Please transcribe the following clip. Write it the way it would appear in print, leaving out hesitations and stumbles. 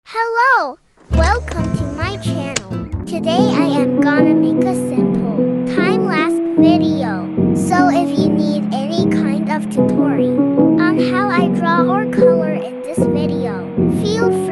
Hello! Welcome to my channel. Today I am gonna make a simple time-lapse video. So if you need any kind of tutorial on how I draw or color in this video, feel free